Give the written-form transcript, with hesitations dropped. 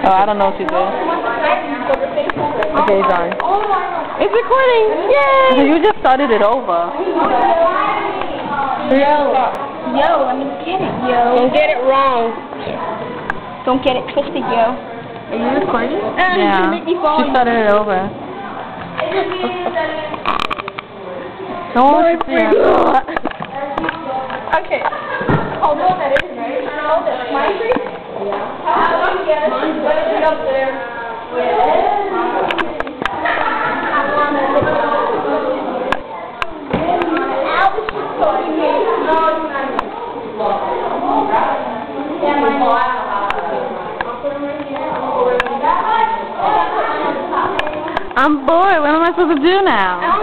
Oh, I don't know what you did. Okay, it's on. It's recording. Yay! You just started it over. Yo, let me get it, yo. Don't get it wrong. Don't get it twisted, yo. Are you recording? Yeah. She started it over. No one can see it. Okay. Hold on, that is right. Hold it. My tree? Yeah. Mine's up there. I'm bored. What am I supposed to do now?